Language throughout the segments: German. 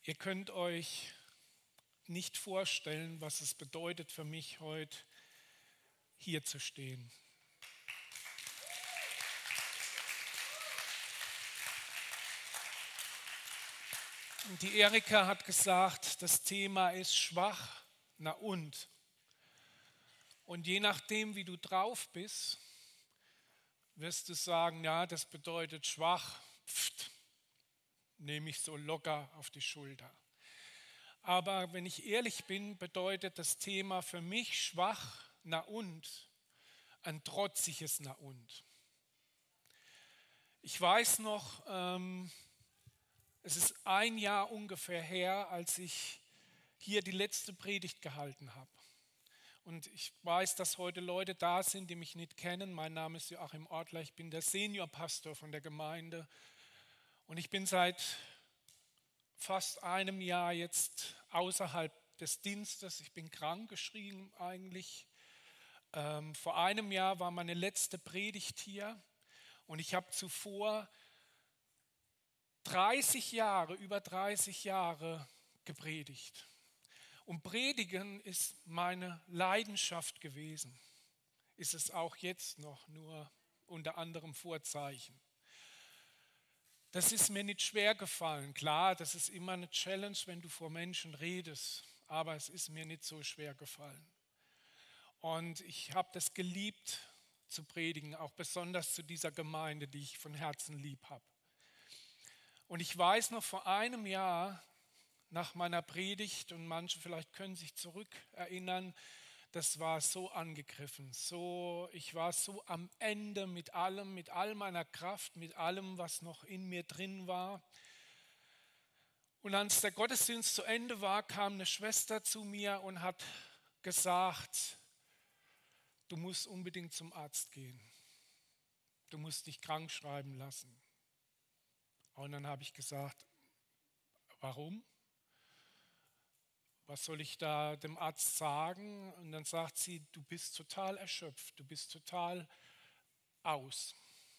Ihr könnt euch nicht vorstellen, was es bedeutet für mich, heute hier zu stehen. Und die Erika hat gesagt, das Thema ist schwach, na und. Und je nachdem, wie du drauf bist, wirst du sagen, ja, das bedeutet schwach, nehme ich so locker auf die Schulter. Aber wenn ich ehrlich bin, bedeutet das Thema für mich schwach, na und, ein trotziges na und. Ich weiß noch, es ist ein Jahr ungefähr her, als ich hier die letzte Predigt gehalten habe. Und ich weiß, dass heute Leute da sind, die mich nicht kennen. Mein Name ist Joachim Ortler, ich bin der Seniorpastor von der Gemeinde. Und ich bin seit fast einem Jahr jetzt außerhalb des Dienstes. Ich bin krankgeschrieben eigentlich. Vor einem Jahr war meine letzte Predigt hier. Und ich habe zuvor über 30 Jahre gepredigt. Und Predigen ist meine Leidenschaft gewesen. Ist es auch jetzt noch, nur unter anderem Vorzeichen. Das ist mir nicht schwer gefallen. Klar, das ist immer eine Challenge, wenn du vor Menschen redest. Aber es ist mir nicht so schwer gefallen. Und ich habe das geliebt zu predigen, auch besonders zu dieser Gemeinde, die ich von Herzen lieb habe. Und ich weiß noch vor einem Jahr nach meiner Predigt, und manche vielleicht können sich zurückerinnern, das war so angegriffen, ich war so am Ende mit allem, mit all meiner Kraft, mit allem, was noch in mir drin war. Und als der Gottesdienst zu Ende war, kam eine Schwester zu mir und hat gesagt, du musst unbedingt zum Arzt gehen. Du musst dich krank schreiben lassen. Und dann habe ich gesagt, warum? Was soll ich da dem Arzt sagen? Und dann sagt sie, du bist total erschöpft, du bist total aus.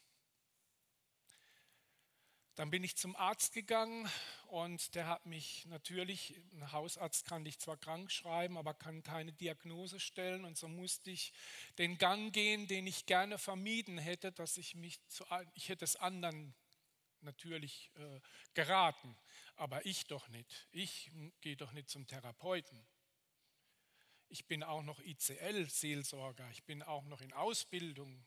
Dann bin ich zum Arzt gegangen und der hat mich natürlich, ein Hausarzt kann dich zwar krank schreiben, aber kann keine Diagnose stellen. Und so musste ich den Gang gehen, den ich gerne vermieden hätte, ich hätte es anderen natürlich geraten, aber ich doch nicht. Ich gehe doch nicht zum Therapeuten. Ich bin auch noch ICL-Seelsorger, ich bin auch noch in Ausbildung.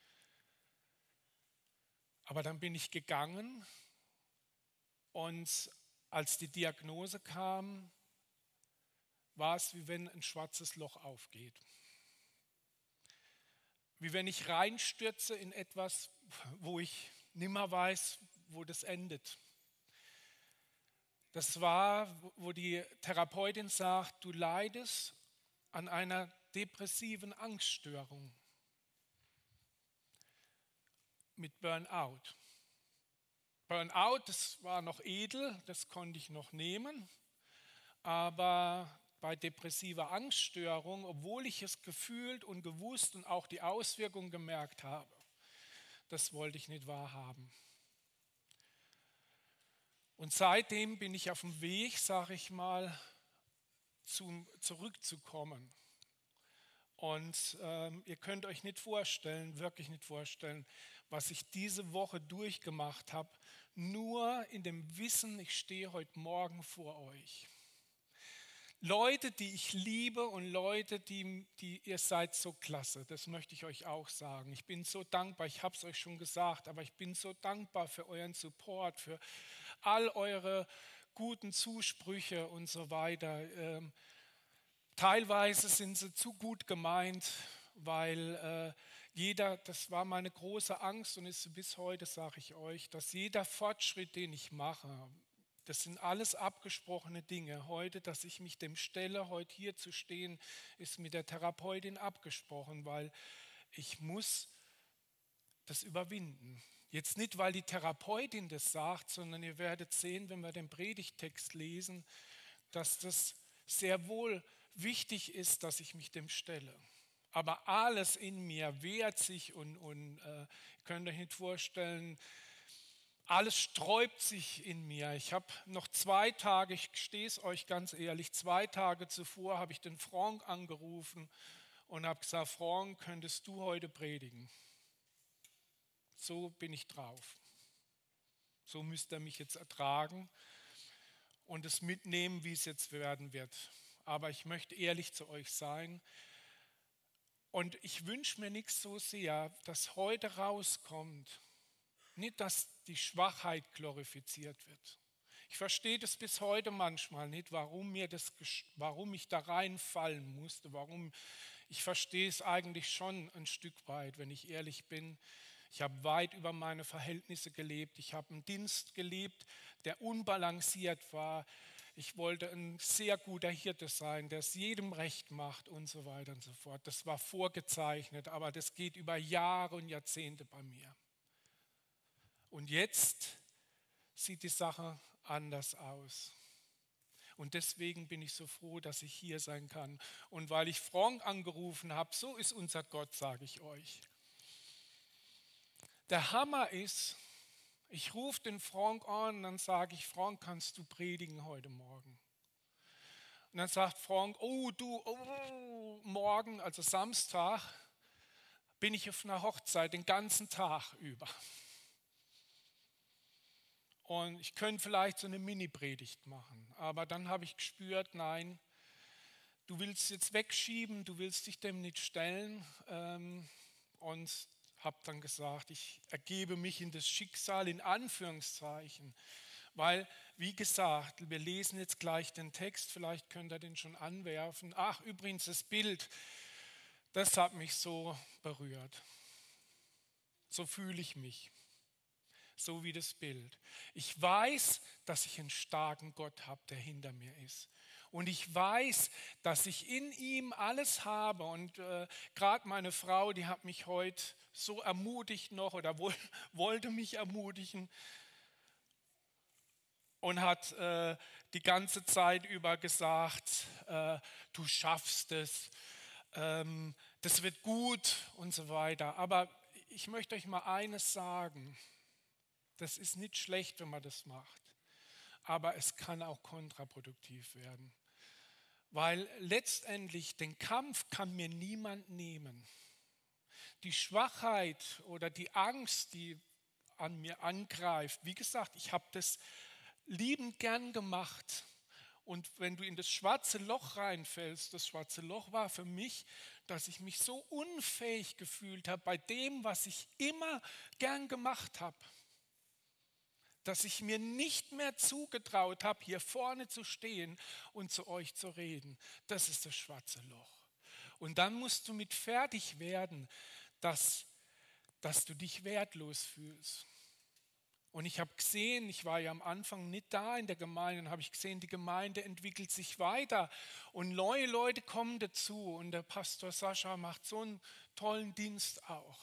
Aber dann bin ich gegangen und als die Diagnose kam, war es, wie wenn ein schwarzes Loch aufgeht. Wie wenn ich reinstürze in etwas, wo ich nimmer weiß, wo das endet. Das war, wo die Therapeutin sagt, du leidest an einer depressiven Angststörung mit Burnout. Burnout, das war noch edel, das konnte ich noch nehmen, aber bei depressiver Angststörung, obwohl ich es gefühlt und gewusst und auch die Auswirkungen gemerkt habe, das wollte ich nicht wahrhaben. Und seitdem bin ich auf dem Weg, sage ich mal, zurückzukommen. Und ihr könnt euch nicht vorstellen, wirklich nicht vorstellen, was ich diese Woche durchgemacht habe, nur in dem Wissen, ich stehe heute Morgen vor euch. Leute, die ich liebe und Leute, ihr seid so klasse, das möchte ich euch auch sagen. Ich bin so dankbar, ich habe es euch schon gesagt, aber ich bin so dankbar für euren Support, für all eure guten Zusprüche und so weiter. Teilweise sind sie zu gut gemeint, weil das war meine große Angst und ist bis heute, sage ich euch, dass jeder Fortschritt, den ich mache, das sind alles abgesprochene Dinge. Heute, dass ich mich dem stelle, heute hier zu stehen, ist mit der Therapeutin abgesprochen, weil ich muss das überwinden. Jetzt nicht, weil die Therapeutin das sagt, sondern ihr werdet sehen, wenn wir den Predigttext lesen, dass das sehr wohl wichtig ist, dass ich mich dem stelle. Aber alles in mir wehrt sich und könnt euch nicht vorstellen, alles sträubt sich in mir. Ich habe noch 2 Tage, ich gestehe es euch ganz ehrlich, 2 Tage zuvor habe ich den Frank angerufen und habe gesagt, Frank, könntest du heute predigen? So bin ich drauf. So müsst ihr mich jetzt ertragen und es mitnehmen, wie es jetzt werden wird. Aber ich möchte ehrlich zu euch sein. Und ich wünsche mir nichts so sehr, dass heute rauskommt, nicht, dass die Schwachheit glorifiziert wird. Ich verstehe das bis heute manchmal nicht, warum ich da reinfallen musste. Ich verstehe es eigentlich schon ein Stück weit, wenn ich ehrlich bin. Ich habe weit über meine Verhältnisse gelebt. Ich habe einen Dienst gelebt, der unbalanciert war. Ich wollte ein sehr guter Hirte sein, der es jedem recht macht und so weiter und so fort. Das war vorgezeichnet, aber das geht über Jahre und Jahrzehnte bei mir. Und jetzt sieht die Sache anders aus. Und deswegen bin ich so froh, dass ich hier sein kann. Und weil ich Frank angerufen habe, so ist unser Gott, sage ich euch. Der Hammer ist, ich rufe den Frank an und dann sage ich, Frank, kannst du predigen heute Morgen? Und dann sagt Frank, morgen, also Samstag, bin ich auf einer Hochzeit den ganzen Tag über. Und ich könnte vielleicht so eine Mini-Predigt machen. Aber dann habe ich gespürt, nein, du willst jetzt wegschieben, du willst dich dem nicht stellen. Und habe dann gesagt, ich ergebe mich in das Schicksal in Anführungszeichen. Weil, wie gesagt, wir lesen jetzt gleich den Text, vielleicht könnt ihr den schon anwerfen. Ach, übrigens das Bild, das hat mich so berührt. So fühle ich mich. So wie das Bild. Ich weiß, dass ich einen starken Gott habe, der hinter mir ist. Und ich weiß, dass ich in ihm alles habe. Und gerade meine Frau, die hat mich heute so ermutigt noch oder wollte mich ermutigen und hat die ganze Zeit über gesagt, du schaffst es, das wird gut und so weiter. Aber ich möchte euch mal eines sagen. Das ist nicht schlecht, wenn man das macht, aber es kann auch kontraproduktiv werden, weil letztendlich den Kampf kann mir niemand nehmen. Die Schwachheit oder die Angst, die an mir angreift, wie gesagt, ich habe das liebend gern gemacht. Und wenn du in das schwarze Loch reinfällst, das schwarze Loch war für mich, dass ich mich so unfähig gefühlt habe bei dem, was ich immer gern gemacht habe. Dass ich mir nicht mehr zugetraut habe, hier vorne zu stehen und zu euch zu reden. Das ist das schwarze Loch. Und dann musst du mit fertig werden, dass du dich wertlos fühlst. Und ich habe gesehen, ich war ja am Anfang nicht da in der Gemeinde, dann habe ich gesehen, die Gemeinde entwickelt sich weiter und neue Leute kommen dazu. Und der Pastor Sascha macht so einen tollen Dienst auch.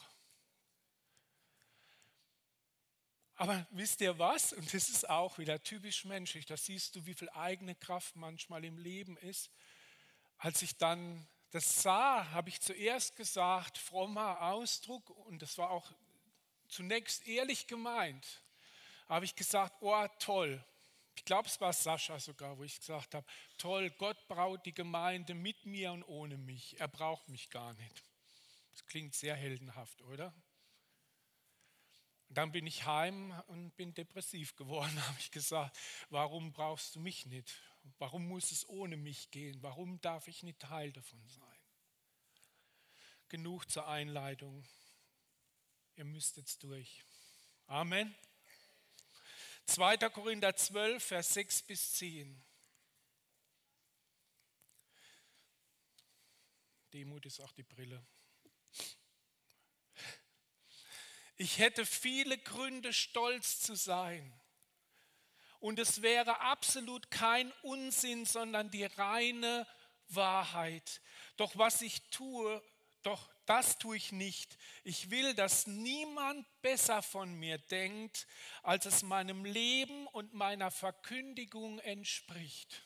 Aber wisst ihr was? Und das ist auch wieder typisch menschlich. Da siehst du, wie viel eigene Kraft manchmal im Leben ist. Als ich dann das sah, habe ich zuerst gesagt, frommer Ausdruck, und das war auch zunächst ehrlich gemeint, habe ich gesagt, oh toll. Ich glaube, es war Sascha sogar, wo ich gesagt habe, toll, Gott braut die Gemeinde mit mir und ohne mich. Er braucht mich gar nicht. Das klingt sehr heldenhaft, oder? Und dann bin ich heim und bin depressiv geworden, habe ich gesagt, warum brauchst du mich nicht? Warum muss es ohne mich gehen? Warum darf ich nicht Teil davon sein? Genug zur Einleitung. Ihr müsst jetzt durch. Amen. 2. Korinther 12, Vers 6 bis 10. Demut ist auch die Brille. Ich hätte viele Gründe, stolz zu sein. Und es wäre absolut kein Unsinn, sondern die reine Wahrheit. Doch was ich tue, das tue ich nicht. Ich will, dass niemand besser von mir denkt, als es meinem Leben und meiner Verkündigung entspricht.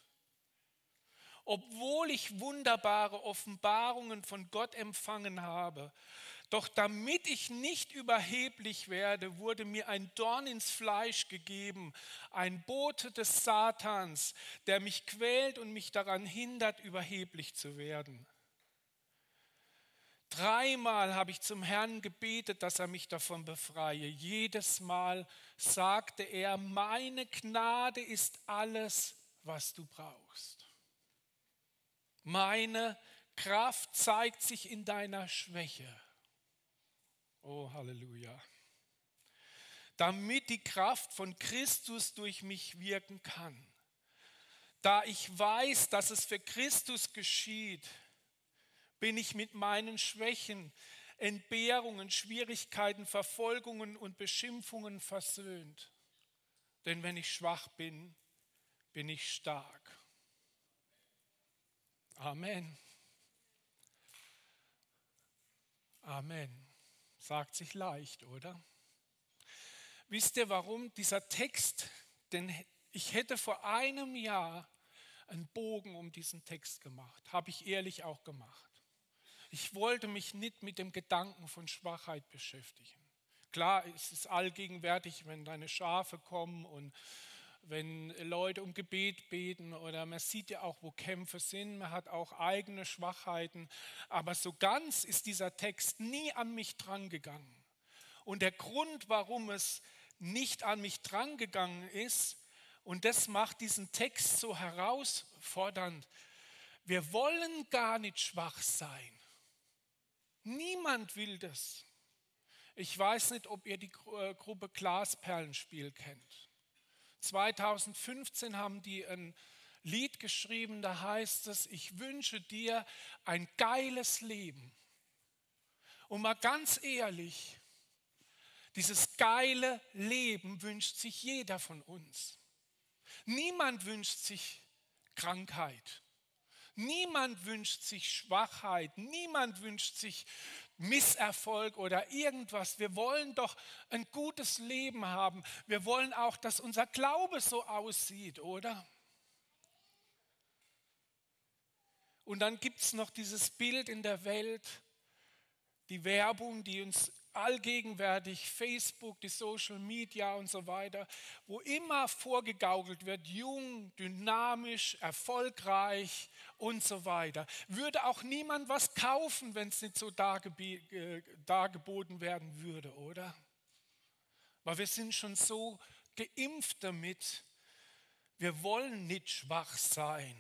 Obwohl ich wunderbare Offenbarungen von Gott empfangen habe, Doch damit ich nicht überheblich werde, wurde mir ein Dorn ins Fleisch gegeben, ein Bote des Satans, der mich quält und mich daran hindert, überheblich zu werden. 3-mal habe ich zum Herrn gebetet, dass er mich davon befreie. Jedes Mal sagte er, meine Gnade ist alles, was du brauchst. Meine Kraft zeigt sich in deiner Schwäche. Oh, Halleluja. Damit die Kraft von Christus durch mich wirken kann. Da ich weiß, dass es für Christus geschieht, bin ich mit meinen Schwächen, Entbehrungen, Schwierigkeiten, Verfolgungen und Beschimpfungen versöhnt. Denn wenn ich schwach bin, bin ich stark. Amen. Amen. Sagt sich leicht, oder? Wisst ihr, warum dieser Text, denn ich hätte vor einem Jahr einen Bogen um diesen Text gemacht, habe ich ehrlich auch gemacht. Ich wollte mich nicht mit dem Gedanken von Schwachheit beschäftigen. Klar, es ist allgegenwärtig, wenn deine Schafe kommen und wenn Leute um Gebet beten oder man sieht ja auch, wo Kämpfe sind, man hat auch eigene Schwachheiten, aber so ganz ist dieser Text nie an mich drangegangen. Und der Grund, warum es nicht an mich drangegangen ist, und das macht diesen Text so herausfordernd, wir wollen gar nicht schwach sein. Niemand will das. Ich weiß nicht, ob ihr die Gruppe Glasperlenspiel kennt. 2015 haben die ein Lied geschrieben, da heißt es, ich wünsche dir ein geiles Leben. Und mal ganz ehrlich, dieses geile Leben wünscht sich jeder von uns. Niemand wünscht sich Krankheit. Niemand wünscht sich Schwachheit, niemand wünscht sich Misserfolg oder irgendwas. Wir wollen doch ein gutes Leben haben. Wir wollen auch, dass unser Glaube so aussieht, oder? Und dann gibt es noch dieses Bild in der Welt, die Werbung, die uns allgegenwärtig, Facebook, die Social Media und so weiter, wo immer vorgegaukelt wird, jung, dynamisch, erfolgreich und so weiter. Würde auch niemand was kaufen, wenn es nicht so dargeboten werden würde, oder? Weil wir sind schon so geimpft damit, wir wollen nicht schwach sein.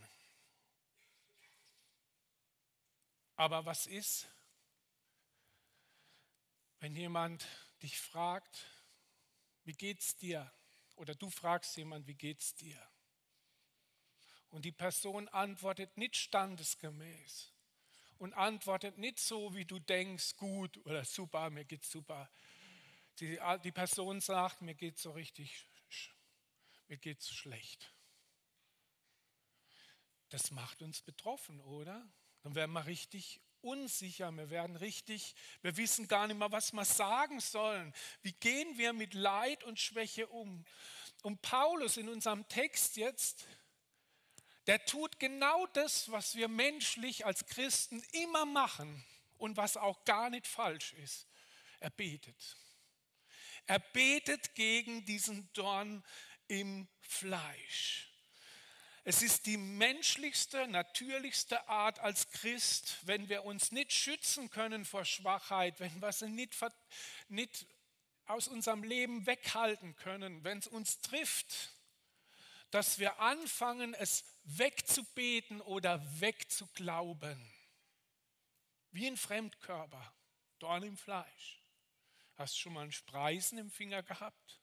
Aber was ist, wenn jemand dich fragt, wie geht's dir? Oder du fragst jemand, wie geht's dir? Und die Person antwortet nicht standesgemäß und antwortet nicht so, wie du denkst, gut oder super, mir geht's super. Die Person sagt, mir geht's so richtig, mir geht's schlecht. Das macht uns betroffen, oder? Dann werden wir richtig unsicher, wir wissen gar nicht mehr, was wir sagen sollen. Wie gehen wir mit Leid und Schwäche um? Und Paulus in unserem Text jetzt, der tut genau das, was wir menschlich als Christen immer machen und was auch gar nicht falsch ist. Er betet. Er betet gegen diesen Dorn im Fleisch. Es ist die menschlichste, natürlichste Art als Christ, wenn wir uns nicht schützen können vor Schwachheit, wenn wir sie nicht aus unserem Leben weghalten können, wenn es uns trifft, dass wir anfangen, es wegzubeten oder wegzuglauben. Wie ein Fremdkörper, Dorn im Fleisch. Hast du schon mal ein Spreisen im Finger gehabt?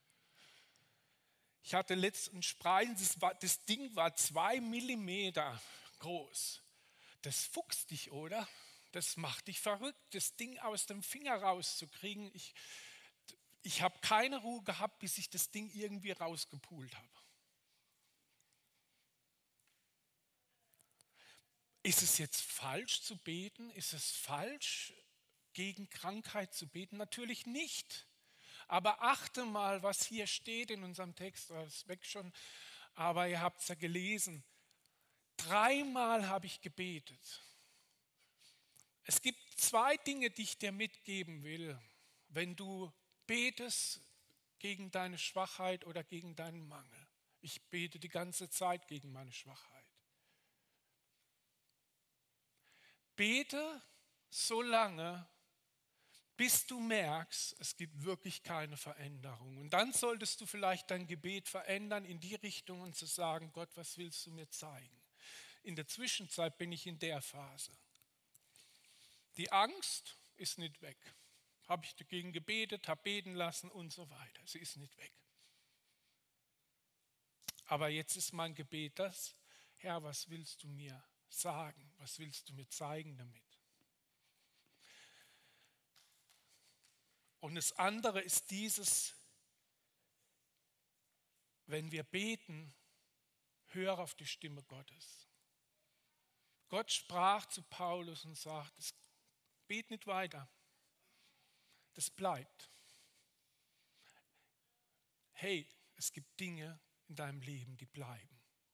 Ich hatte letztens Spreisen, das Ding war 2 Millimeter groß. Das fuchst dich, oder? Das macht dich verrückt, das Ding aus dem Finger rauszukriegen. Ich habe keine Ruhe gehabt, bis ich das Ding irgendwie rausgepult habe. Ist es jetzt falsch zu beten? Ist es falsch, gegen Krankheit zu beten? Natürlich nicht. Aber achte mal, was hier steht in unserem Text, das ist weg schon, aber ihr habt es ja gelesen. 3-mal habe ich gebetet. Es gibt 2 Dinge, die ich dir mitgeben will, wenn du betest gegen deine Schwachheit oder gegen deinen Mangel. Ich bete die ganze Zeit gegen meine Schwachheit. Bete so lange, bis du merkst, es gibt wirklich keine Veränderung. Und dann solltest du vielleicht dein Gebet verändern in die Richtung und zu sagen, Gott, was willst du mir zeigen? In der Zwischenzeit bin ich in der Phase. Die Angst ist nicht weg. Habe ich dagegen gebetet, habe beten lassen und so weiter. Sie ist nicht weg. Aber jetzt ist mein Gebet das, Herr, was willst du mir sagen? Was willst du mir zeigen damit? Und das andere ist dieses, wenn wir beten, hör auf die Stimme Gottes. Gott sprach zu Paulus und sagt, bet nicht weiter, das bleibt. Hey, es gibt Dinge in deinem Leben, die bleiben.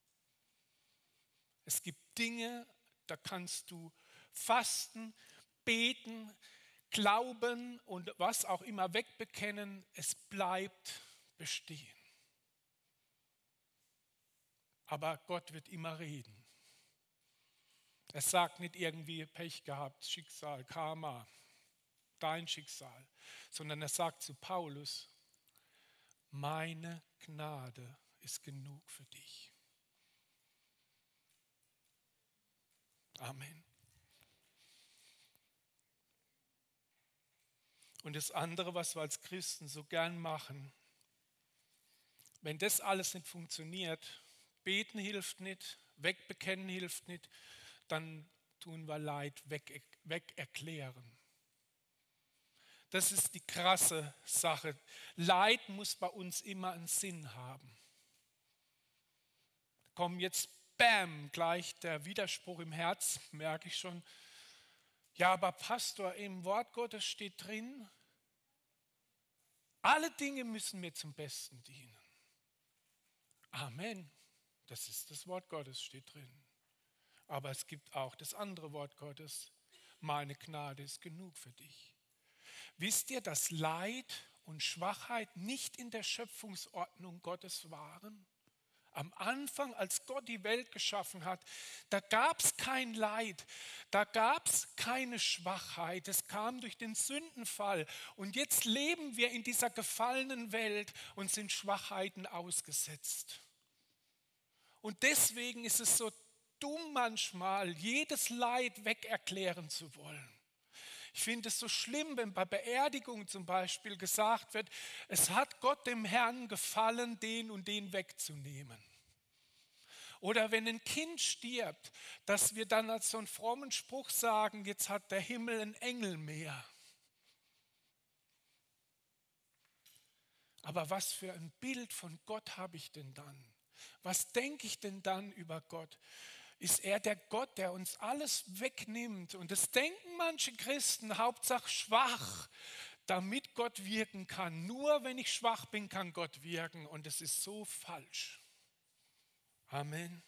Es gibt Dinge, da kannst du fasten, beten, glauben und was auch immer wegbekennen, es bleibt bestehen. Aber Gott wird immer reden. Er sagt nicht irgendwie Pech gehabt, Schicksal, Karma, dein Schicksal, sondern er sagt zu Paulus, meine Gnade ist genug für dich. Amen. Und das andere, was wir als Christen so gern machen, wenn das alles nicht funktioniert, beten hilft nicht, wegbekennen hilft nicht, dann tun wir Leid weg erklären. Das ist die krasse Sache. Leid muss bei uns immer einen Sinn haben. Kommt jetzt, bam, gleich der Widerspruch im Herz, merke ich schon. Ja, aber Pastor, im Wort Gottes steht drin, alle Dinge müssen mir zum Besten dienen. Amen. Das ist das Wort Gottes, steht drin. Aber es gibt auch das andere Wort Gottes. Meine Gnade ist genug für dich. Wisst ihr, dass Leid und Schwachheit nicht in der Schöpfungsordnung Gottes waren? Am Anfang, als Gott die Welt geschaffen hat, da gab es kein Leid, da gab es keine Schwachheit. Es kam durch den Sündenfall. Und jetzt leben wir in dieser gefallenen Welt und sind Schwachheiten ausgesetzt. Und deswegen ist es so dumm manchmal, jedes Leid wegerklären zu wollen. Ich finde es so schlimm, wenn bei Beerdigungen zum Beispiel gesagt wird, es hat Gott dem Herrn gefallen, den und den wegzunehmen. Oder wenn ein Kind stirbt, dass wir dann als so einen frommen Spruch sagen, jetzt hat der Himmel einen Engel mehr. Aber was für ein Bild von Gott habe ich denn dann? Was denke ich denn dann über Gott? Ist er der Gott, der uns alles wegnimmt? Und das denken manche Christen, Hauptsache schwach, damit Gott wirken kann. Nur wenn ich schwach bin, kann Gott wirken. Und das ist so falsch. Amen.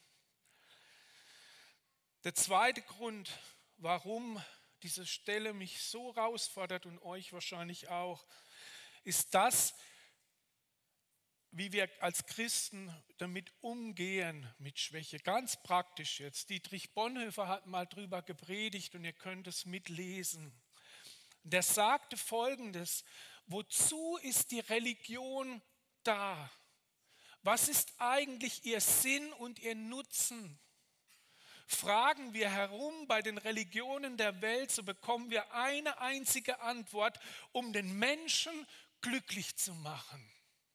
Der zweite Grund, warum diese Stelle mich so herausfordert und euch wahrscheinlich auch, ist das, wie wir als Christen damit umgehen, mit Schwäche. Ganz praktisch jetzt. Dietrich Bonhoeffer hat mal drüber gepredigt und ihr könnt es mitlesen. Der sagte Folgendes: Wozu ist die Religion da? Was ist eigentlich ihr Sinn und ihr Nutzen? Fragen wir herum bei den Religionen der Welt, so bekommen wir eine einzige Antwort, um den Menschen glücklich zu machen.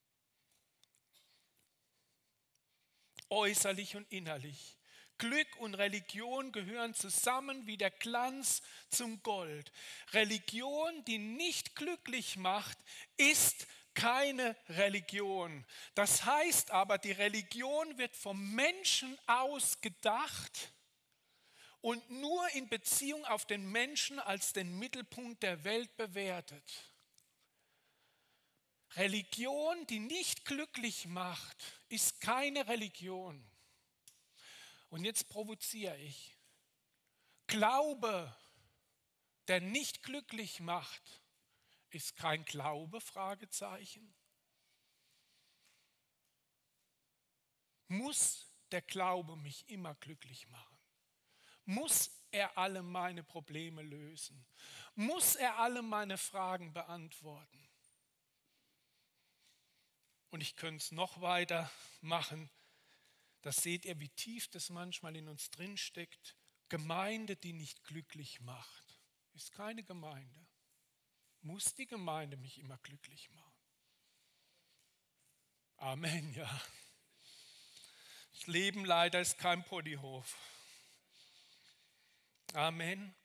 Äußerlich und innerlich. Glück und Religion gehören zusammen wie der Glanz zum Gold. Religion, die nicht glücklich macht, ist keine Religion. Das heißt aber, die Religion wird vom Menschen aus gedacht und nur in Beziehung auf den Menschen als den Mittelpunkt der Welt bewertet. Religion, die nicht glücklich macht, ist keine Religion. Und jetzt provoziere ich. Glaube der nicht glücklich macht, ist kein Glaube? Fragezeichen. Muss der Glaube mich immer glücklich machen? Muss er alle meine Probleme lösen? Muss er alle meine Fragen beantworten? Und ich könnte es noch weiter machen. Das seht ihr, wie tief das manchmal in uns drinsteckt. Gemeinde, die nicht glücklich macht, ist keine Gemeinde. Muss die Gemeinde mich immer glücklich machen? Amen, ja. Das Leben leider ist kein Ponyhof. Amen.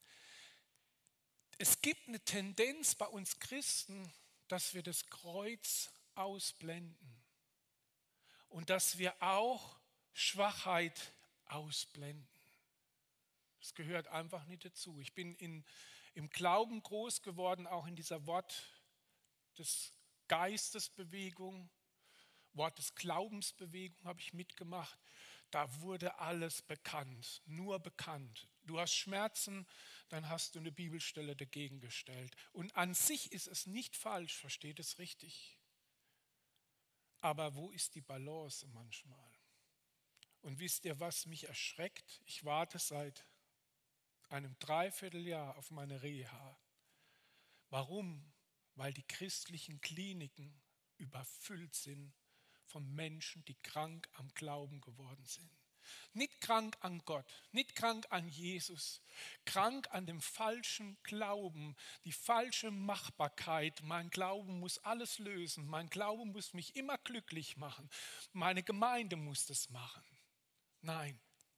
Es gibt eine Tendenz bei uns Christen, dass wir das Kreuz ausblenden und dass wir auch Schwachheit ausblenden. Das gehört einfach nicht dazu. Ich bin im Glauben groß geworden, auch in dieser Wort des Geistesbewegung, Wort des Glaubensbewegung habe ich mitgemacht. Da wurde alles bekannt, nur bekannt. Du hast Schmerzen, dann hast du eine Bibelstelle dagegen gestellt. Und an sich ist es nicht falsch, versteht es richtig. Aber wo ist die Balance manchmal? Und wisst ihr, was mich erschreckt? Ich warte seit einem Dreivierteljahr auf meine Reha. Warum? Weil die christlichen Kliniken überfüllt sind von Menschen, die krank am Glauben geworden sind. Nicht krank an Gott, nicht krank an Jesus, krank an dem falschen Glauben, die falsche Machbarkeit. Mein Glauben muss alles lösen, mein Glauben muss mich immer glücklich machen, meine Gemeinde muss das machen. Nein.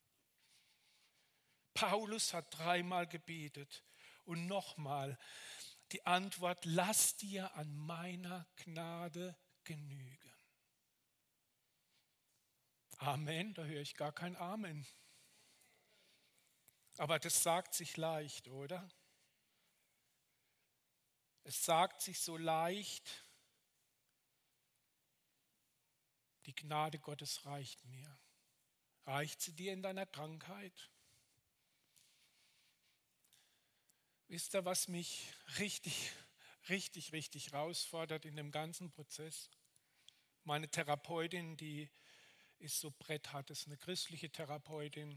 Paulus hat 3-mal gebetet und nochmal die Antwort: Lass dir an meiner Gnade genügen. Amen, da höre ich gar kein Amen. Aber das sagt sich leicht, oder? Es sagt sich so leicht, die Gnade Gottes reicht mir. Reicht sie dir in deiner Krankheit? Wisst ihr, was mich richtig herausfordert in dem ganzen Prozess? Meine Therapeutin, die ist so bretthart, ist eine christliche Therapeutin.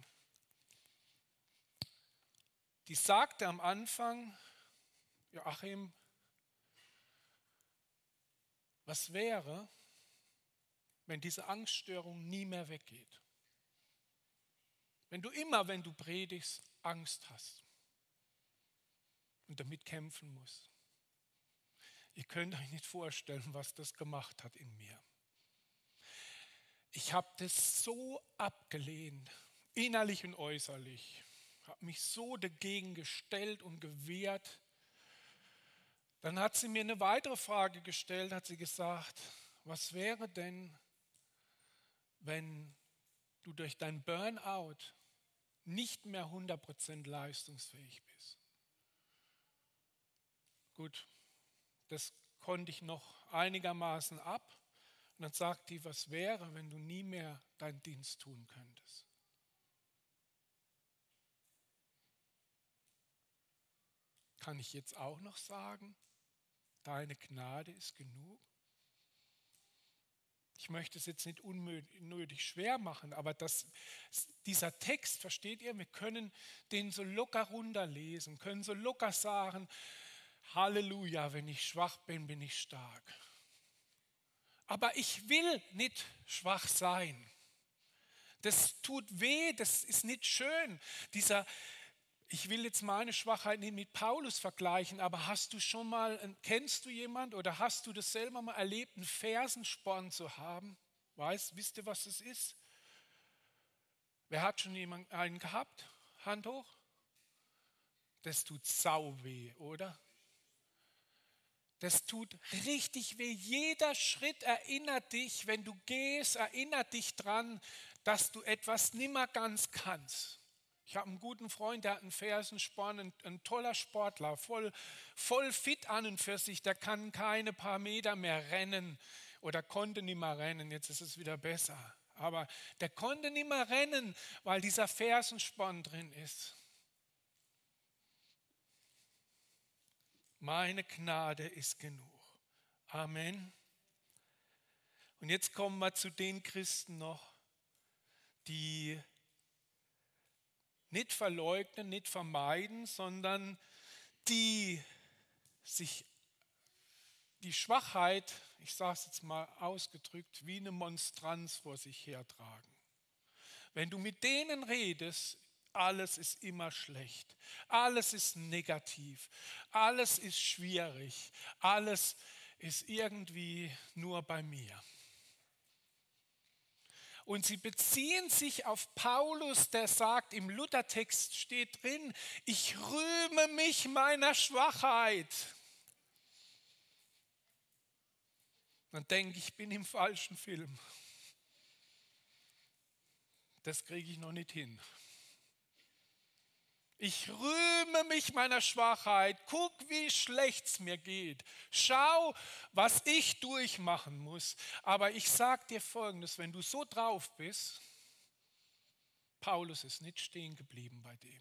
Die sagte am Anfang: Joachim, was wäre, wenn diese Angststörung nie mehr weggeht? Wenn du immer, wenn du predigst, Angst hast und damit kämpfen musst. Ihr könnt euch nicht vorstellen, was das gemacht hat in mir. Ich habe das so abgelehnt, innerlich und äußerlich. Habe mich so dagegen gestellt und gewehrt. Dann hat sie mir eine weitere Frage gestellt, hat sie gesagt: Was wäre denn, wenn du durch dein Burnout nicht mehr 100% leistungsfähig bist? Gut, das konnte ich noch einigermaßen ab. Und dann sagt die: Was wäre, wenn du nie mehr deinen Dienst tun könntest? Kann ich jetzt auch noch sagen, deine Gnade ist genug? Ich möchte es jetzt nicht unnötig schwer machen, aber dieser Text, versteht ihr, wir können den so locker runterlesen, können so locker sagen: Halleluja, wenn ich schwach bin, bin ich stark. Aber ich will nicht schwach sein. Das tut weh, das ist nicht schön. Ich will jetzt meine Schwachheit nicht mit Paulus vergleichen, aber kennst du jemand oder hast du das selber mal erlebt, einen Fersensporn zu haben? Wisst ihr, was das ist? Wer hat schon einen gehabt? Hand hoch. Das tut sau weh, oder? Das tut richtig weh. Jeder Schritt erinnert dich, wenn du gehst, erinnert dich dran, dass du etwas nimmer ganz kannst. Ich habe einen guten Freund, der hat einen Fersensporn, ein toller Sportler, voll fit an und für sich, der kann keine paar Meter mehr rennen oder konnte nicht mehr rennen, jetzt ist es wieder besser. Aber der konnte nicht mehr rennen, weil dieser Fersensporn drin ist. Meine Gnade ist genug. Amen. Und jetzt kommen wir zu den Christen noch, die nicht verleugnen, nicht vermeiden, sondern die sich die Schwachheit, ich sage es jetzt mal ausgedrückt, wie eine Monstranz vor sich hertragen. Wenn du mit denen redest, alles ist immer schlecht, alles ist negativ, alles ist schwierig, alles ist irgendwie nur bei mir. Und sie beziehen sich auf Paulus, der sagt, im Luthertext steht drin, ich rühme mich meiner Schwachheit. Dann denke ich, ich bin im falschen Film. Das kriege ich noch nicht hin. Ich rühme mich meiner Schwachheit. Guck, wie schlecht es mir geht. Schau, was ich durchmachen muss. Aber ich sage dir Folgendes, wenn du so drauf bist, Paulus ist nicht stehen geblieben bei dem.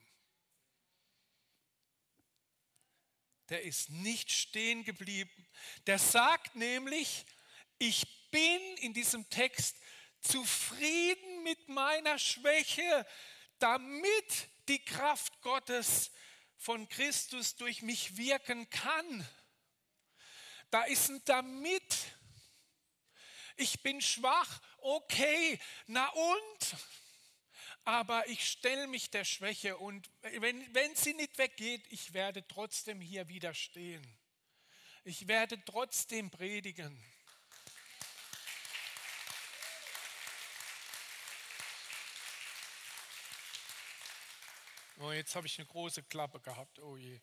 Der ist nicht stehen geblieben. Der sagt nämlich, ich bin in diesem Text zufrieden mit meiner Schwäche, damit die Kraft Gottes von Christus durch mich wirken kann. Da ist ein damit. Ich bin schwach, okay, na und? Aber ich stelle mich der Schwäche und wenn sie nicht weggeht, ich werde trotzdem hier widerstehen. Ich werde trotzdem predigen. Oh, jetzt habe ich eine große Klappe gehabt, oh je.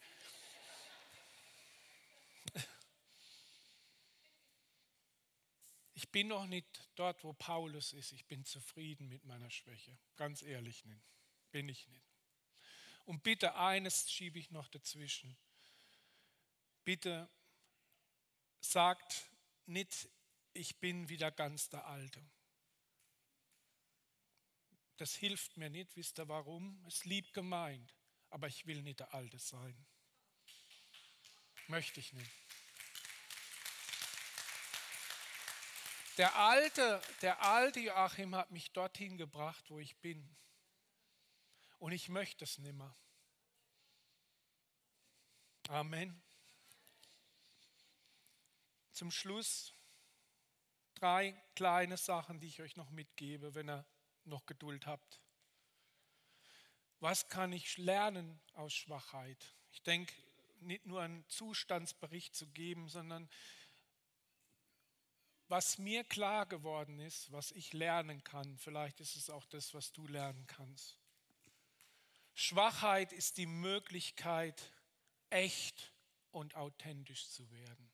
Ich bin noch nicht dort, wo Paulus ist. Ich bin zufrieden mit meiner Schwäche. Ganz ehrlich nicht. Bin ich nicht. Und bitte, eines schiebe ich noch dazwischen. Bitte sagt nicht, ich bin wieder ganz der Alte. Das hilft mir nicht. Wisst ihr warum? Es ist lieb gemeint. Aber ich will nicht der Alte sein. Möchte ich nicht. Der alte Joachim hat mich dorthin gebracht, wo ich bin. Und ich möchte es nimmer. Amen. Zum Schluss 3 kleine Sachen, die ich euch noch mitgebe, wenn ihr noch Geduld habt. Was kann ich lernen aus Schwachheit? Ich denke, nicht nur einen Zustandsbericht zu geben, sondern was mir klar geworden ist, was ich lernen kann. Vielleicht ist es auch das, was du lernen kannst. Schwachheit ist die Möglichkeit, echt und authentisch zu werden.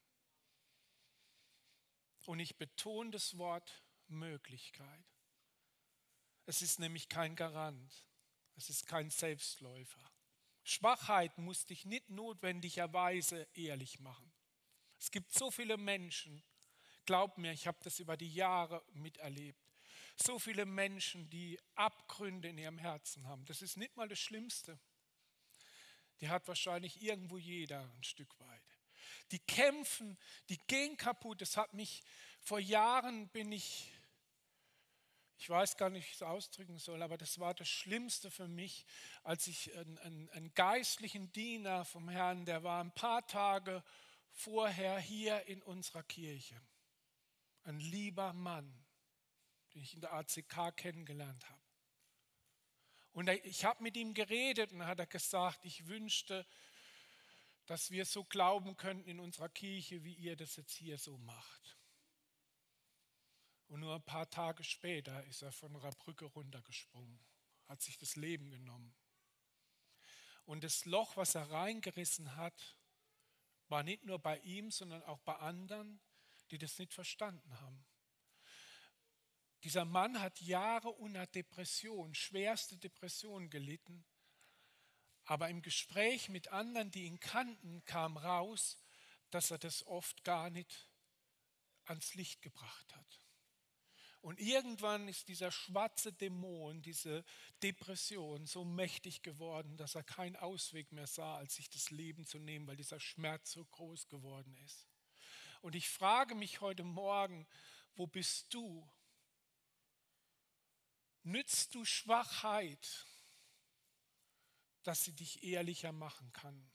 Und ich betone das Wort Möglichkeit. Es ist nämlich kein Garant. Es ist kein Selbstläufer. Schwachheit muss dich nicht notwendigerweise ehrlich machen. Es gibt so viele Menschen, glaub mir, ich habe das über die Jahre miterlebt, so viele Menschen, die Abgründe in ihrem Herzen haben. Das ist nicht mal das Schlimmste. Die hat wahrscheinlich irgendwo jeder ein Stück weit. Die kämpfen, die gehen kaputt. Das hat mich, vor Jahren ich weiß gar nicht, wie ich es ausdrücken soll, aber das war das Schlimmste für mich, als ich einen geistlichen Diener vom Herrn, der war ein paar Tage vorher hier in unserer Kirche. Ein lieber Mann, den ich in der ACK kennengelernt habe. Und ich habe mit ihm geredet und dann hat er gesagt, ich wünschte, dass wir so glauben könnten in unserer Kirche, wie ihr das jetzt hier so macht. Und nur ein paar Tage später ist er von einer Brücke runtergesprungen, hat sich das Leben genommen. Und das Loch, was er reingerissen hat, war nicht nur bei ihm, sondern auch bei anderen, die das nicht verstanden haben. Dieser Mann hat Jahre unter Depression, schwerste Depression gelitten. Aber im Gespräch mit anderen, die ihn kannten, kam raus, dass er das oft gar nicht ans Licht gebracht hat. Und irgendwann ist dieser schwarze Dämon, diese Depression so mächtig geworden, dass er keinen Ausweg mehr sah, als sich das Leben zu nehmen, weil dieser Schmerz so groß geworden ist. Und ich frage mich heute Morgen, wo bist du? Nützt du Schwachheit, dass sie dich ehrlicher machen kann?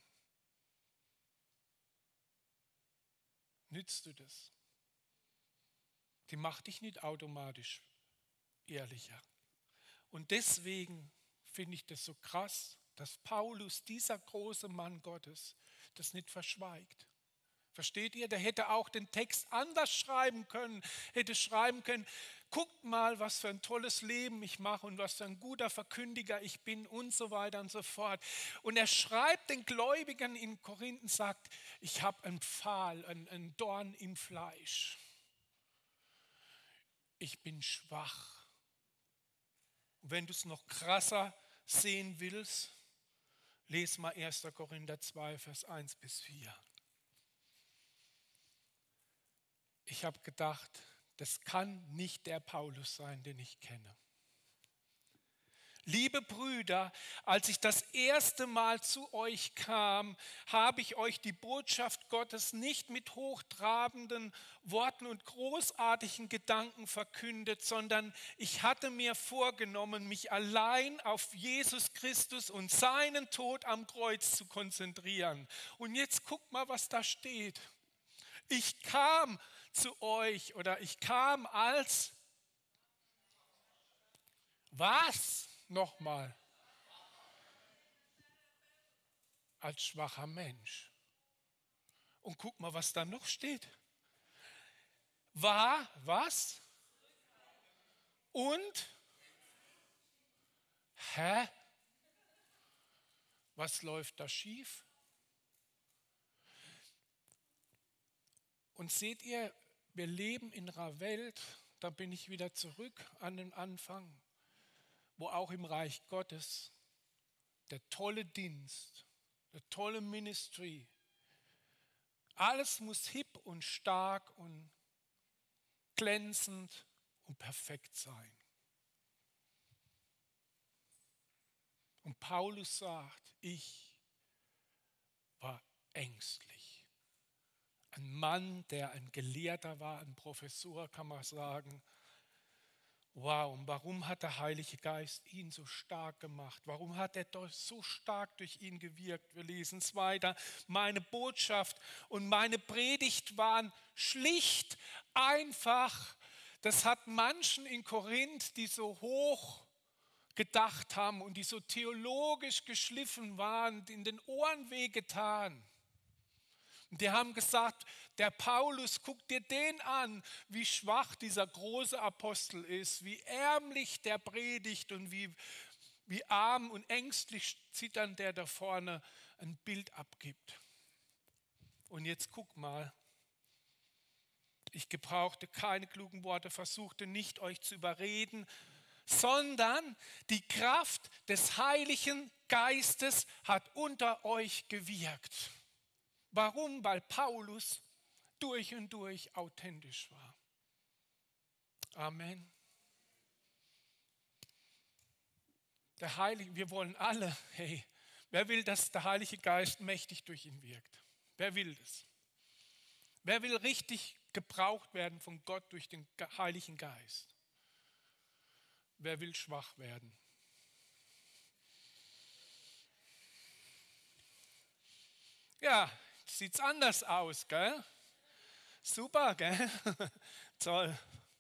Nützt du das? Die macht dich nicht automatisch ehrlicher. Und deswegen finde ich das so krass, dass Paulus, dieser große Mann Gottes, das nicht verschweigt. Versteht ihr? Der hätte auch den Text anders schreiben können, hätte schreiben können, guckt mal, was für ein tolles Leben ich mache und was für ein guter Verkündiger ich bin und so weiter und so fort. Und er schreibt den Gläubigen in Korinth und sagt, ich habe einen Pfahl, einen Dorn im Fleisch. Ich bin schwach. Und wenn du es noch krasser sehen willst, les mal 1. Korinther 2, Vers 1 bis 4. Ich habe gedacht, das kann nicht der Paulus sein, den ich kenne. Liebe Brüder, als ich das erste Mal zu euch kam, habe ich euch die Botschaft Gottes nicht mit hochtrabenden Worten und großartigen Gedanken verkündet, sondern ich hatte mir vorgenommen, mich allein auf Jesus Christus und seinen Tod am Kreuz zu konzentrieren. Und jetzt guckt mal, was da steht. Ich kam zu euch oder ich kam als was? Nochmal. Als schwacher Mensch. Und guck mal, was da noch steht. War was? Und? Hä? Was läuft da schief? Und seht ihr, wir leben in einer Welt, da bin ich wieder zurück an den Anfang, wo auch im Reich Gottes der tolle Dienst, der tolle Ministry, alles muss hip und stark und glänzend und perfekt sein. Und Paulus sagt, ich war ängstlich. Ein Mann, der ein Gelehrter war, ein Professor, kann man sagen. Wow, und warum hat der Heilige Geist ihn so stark gemacht? Warum hat er so stark durch ihn gewirkt? Wir lesen es weiter. Meine Botschaft und meine Predigt waren schlicht, einfach. Das hat manchen in Korinth, die so hoch gedacht haben und die so theologisch geschliffen waren, in den Ohren wehgetan. Und die haben gesagt, der Paulus, guck dir den an, wie schwach dieser große Apostel ist, wie ärmlich der predigt und wie arm und ängstlich zitternd der da vorne ein Bild abgibt. Und jetzt guck mal, ich gebrauchte keine klugen Worte, versuchte nicht euch zu überreden, sondern die Kraft des Heiligen Geistes hat unter euch gewirkt. Warum? Weil Paulus durch und durch authentisch war. Amen. Der Heilige, wir wollen alle, hey, wer will, dass der Heilige Geist mächtig durch ihn wirkt? Wer will das? Wer will richtig gebraucht werden von Gott durch den Heiligen Geist? Wer will schwach werden? Ja, sieht's anders aus, gell? Super, gell? Toll.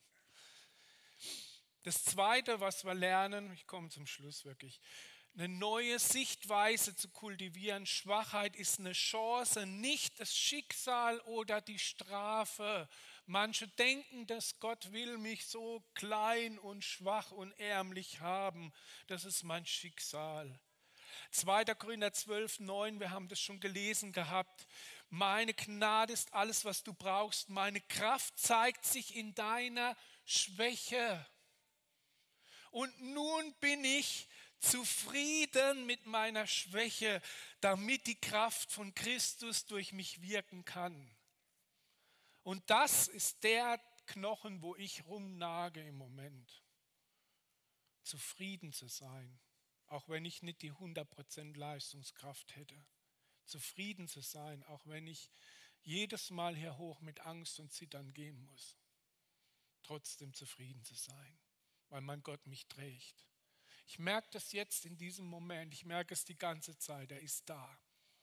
Das Zweite, was wir lernen, ich komme zum Schluss wirklich, eine neue Sichtweise zu kultivieren. Schwachheit ist eine Chance, nicht das Schicksal oder die Strafe. Manche denken, dass Gott will mich so klein und schwach und ärmlich haben. Das ist mein Schicksal. 2. Korinther 12, 9, wir haben das schon gelesen gehabt. Meine Gnade ist alles, was du brauchst. Meine Kraft zeigt sich in deiner Schwäche. Und nun bin ich zufrieden mit meiner Schwäche, damit die Kraft von Christus durch mich wirken kann. Und das ist der Knochen, wo ich rumnage im Moment. Zufrieden zu sein, auch wenn ich nicht die 100% Leistungskraft hätte. Zufrieden zu sein, auch wenn ich jedes Mal hier hoch mit Angst und Zittern gehen muss. Trotzdem zufrieden zu sein, weil mein Gott mich trägt. Ich merke das jetzt in diesem Moment, ich merke es die ganze Zeit, er ist da.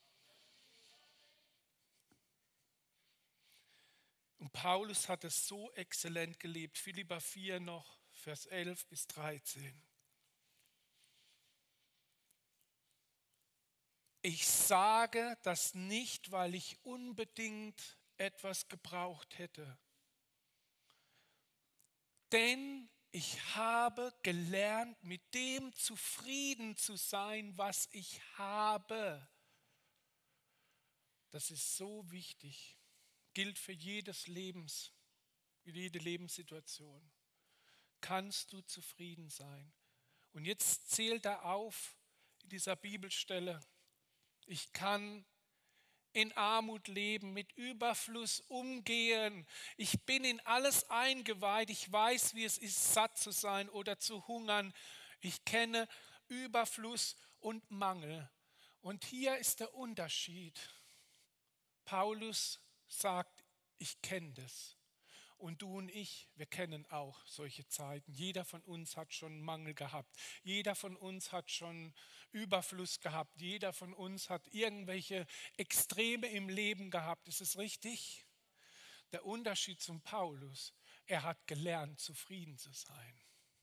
Und Paulus hat es so exzellent gelebt. Philipper 4 noch, Vers 11 bis 13. Ich sage das nicht, weil ich unbedingt etwas gebraucht hätte. Denn ich habe gelernt, mit dem zufrieden zu sein, was ich habe. Das ist so wichtig. Gilt für jede Lebenssituation. Kannst du zufrieden sein? Und jetzt zählt er auf in dieser Bibelstelle. Ich kann in Armut leben, mit Überfluss umgehen. Ich bin in alles eingeweiht. Ich weiß, wie es ist, satt zu sein oder zu hungern. Ich kenne Überfluss und Mangel. Und hier ist der Unterschied. Paulus sagt, ich kenne das. Und du und ich, wir kennen auch solche Zeiten. Jeder von uns hat schon Mangel gehabt. Jeder von uns hat schon Überfluss gehabt. Jeder von uns hat irgendwelche Extreme im Leben gehabt. Ist es richtig? Der Unterschied zum Paulus, er hat gelernt, zufrieden zu sein.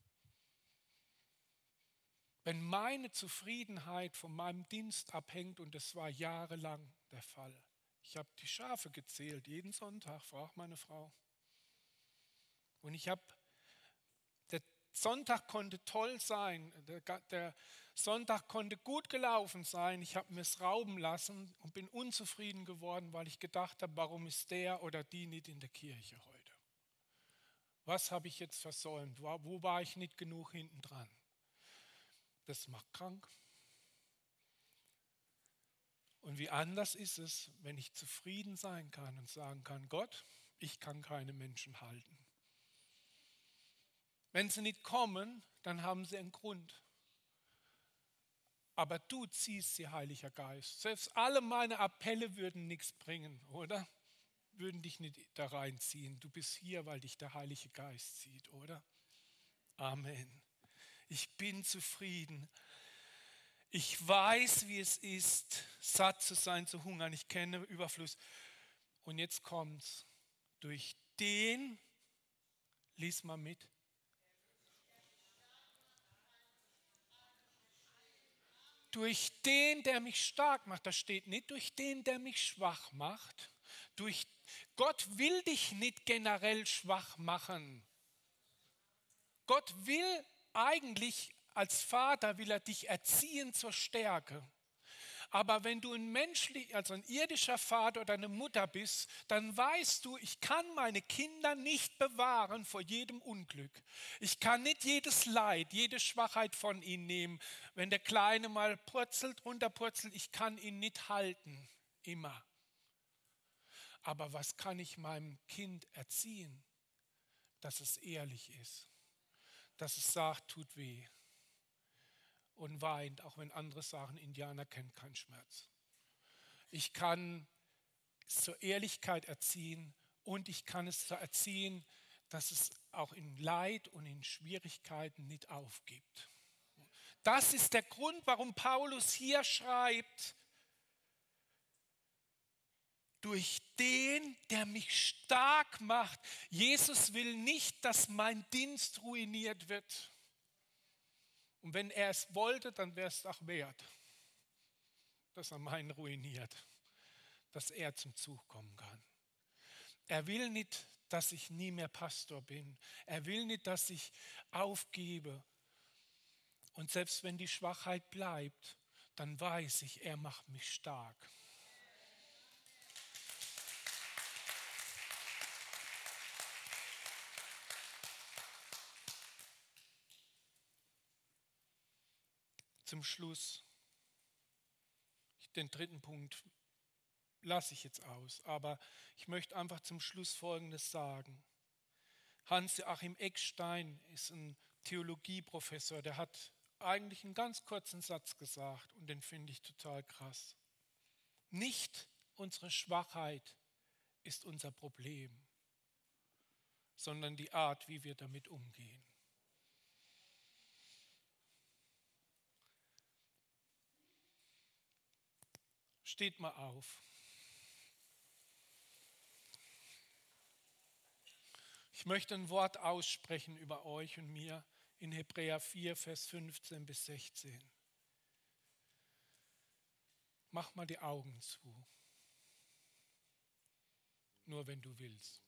Wenn meine Zufriedenheit von meinem Dienst abhängt, und das war jahrelang der Fall. Ich habe die Schafe gezählt, jeden Sonntag, fragt meine Frau. Und der Sonntag konnte toll sein, der Sonntag konnte gut gelaufen sein. Ich habe mir es rauben lassen und bin unzufrieden geworden, weil ich gedacht habe, warum ist der oder die nicht in der Kirche heute? Was habe ich jetzt versäumt? Wo war ich nicht genug hinten dran? Das macht krank. Und wie anders ist es, wenn ich zufrieden sein kann und sagen kann, Gott, ich kann keine Menschen halten. Wenn sie nicht kommen, dann haben sie einen Grund. Aber du ziehst sie, Heiliger Geist. Selbst alle meine Appelle würden nichts bringen, oder? Würden dich nicht da reinziehen. Du bist hier, weil dich der Heilige Geist zieht, oder? Amen. Ich bin zufrieden. Ich weiß, wie es ist, satt zu sein, zu hungern. Ich kenne Überfluss. Und jetzt kommt's. Durch den, lies mal mit, durch den, der mich stark macht. Da steht nicht durch den, der mich schwach macht. Gott will dich nicht generell schwach machen. Gott will eigentlich, als Vater will er dich erziehen zur Stärke. Aber wenn du ein irdischer Vater oder eine Mutter bist, dann weißt du, ich kann meine Kinder nicht bewahren vor jedem Unglück. Ich kann nicht jedes Leid, jede Schwachheit von ihnen nehmen. Wenn der Kleine mal purzelt, runterpurzelt, ich kann ihn nicht halten, immer. Aber was kann ich meinem Kind erziehen? Dass es ehrlich ist, dass es sagt, tut weh. Und weint, auch wenn andere sagen, Indianer kennt keinen Schmerz. Ich kann es zur Ehrlichkeit erziehen und ich kann es so erziehen, dass es auch in Leid und in Schwierigkeiten nicht aufgibt. Das ist der Grund, warum Paulus hier schreibt, durch den, der mich stark macht. Jesus will nicht, dass mein Dienst ruiniert wird. Und wenn er es wollte, dann wäre es auch wert, dass er meinen ruiniert, dass er zum Zug kommen kann. Er will nicht, dass ich nie mehr Pastor bin. Er will nicht, dass ich aufgebe. Und selbst wenn die Schwachheit bleibt, dann weiß ich, er macht mich stark. Zum Schluss, den dritten Punkt lasse ich jetzt aus, aber ich möchte einfach zum Schluss Folgendes sagen. Hans-Joachim Eckstein ist ein Theologieprofessor, der hat eigentlich einen ganz kurzen Satz gesagt und den finde ich total krass. Nicht unsere Schwachheit ist unser Problem, sondern die Art, wie wir damit umgehen. Steht mal auf. Ich möchte ein Wort aussprechen über euch und mir in Hebräer 4, Vers 15 bis 16. Mach mal die Augen zu. Nur wenn du willst.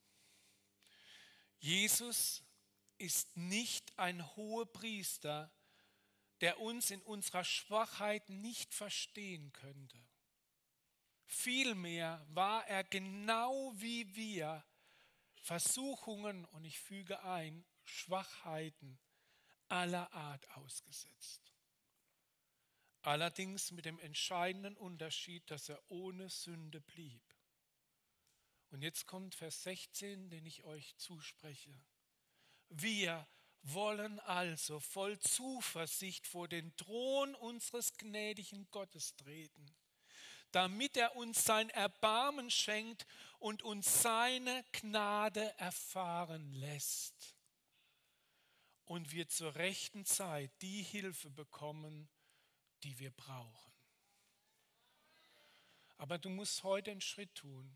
Jesus ist nicht ein Hohepriester, der uns in unserer Schwachheit nicht verstehen könnte. Vielmehr war er genau wie wir Versuchungen, und ich füge ein, Schwachheiten aller Art ausgesetzt. Allerdings mit dem entscheidenden Unterschied, dass er ohne Sünde blieb. Und jetzt kommt Vers 16, den ich euch zuspreche. Wir wollen also voll Zuversicht vor den Thron unseres gnädigen Gottes treten, damit er uns sein Erbarmen schenkt und uns seine Gnade erfahren lässt. Und wir zur rechten Zeit die Hilfe bekommen, die wir brauchen. Aber du musst heute einen Schritt tun,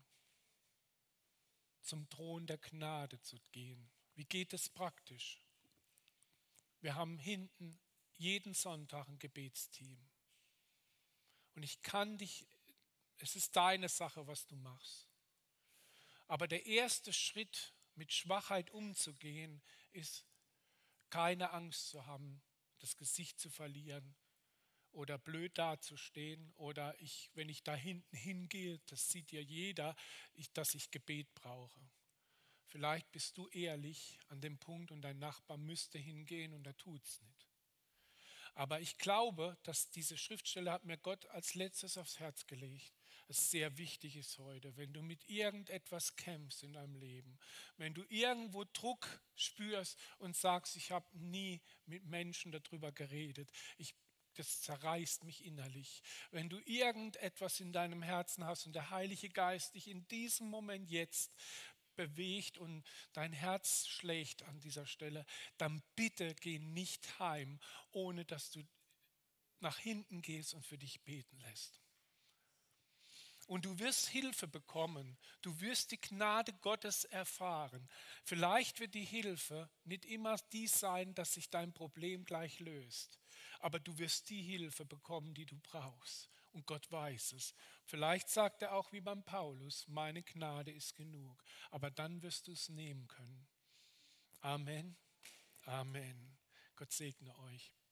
zum Thron der Gnade zu gehen. Wie geht es praktisch? Wir haben hinten jeden Sonntag ein Gebetsteam. Und ich kann dich, es ist deine Sache, was du machst. Aber der erste Schritt, mit Schwachheit umzugehen, ist, keine Angst zu haben, das Gesicht zu verlieren oder blöd dazustehen oder wenn ich da hinten hingehe, das sieht ja jeder, dass ich Gebet brauche. Vielleicht bist du ehrlich an dem Punkt und dein Nachbar müsste hingehen und er tut es nicht. Aber ich glaube, dass diese Schriftstelle hat mir Gott als letztes aufs Herz gelegt. Es sehr wichtig ist heute, wenn du mit irgendetwas kämpfst in deinem Leben, wenn du irgendwo Druck spürst und sagst, ich habe nie mit Menschen darüber geredet, das zerreißt mich innerlich. Wenn du irgendetwas in deinem Herzen hast und der Heilige Geist dich in diesem Moment jetzt bewegt und dein Herz schlägt an dieser Stelle, dann bitte geh nicht heim, ohne dass du nach hinten gehst und für dich beten lässt. Und du wirst Hilfe bekommen. Du wirst die Gnade Gottes erfahren. Vielleicht wird die Hilfe nicht immer die sein, dass sich dein Problem gleich löst. Aber du wirst die Hilfe bekommen, die du brauchst. Und Gott weiß es. Vielleicht sagt er auch wie beim Paulus, meine Gnade ist genug. Aber dann wirst du es nehmen können. Amen. Amen. Gott segne euch.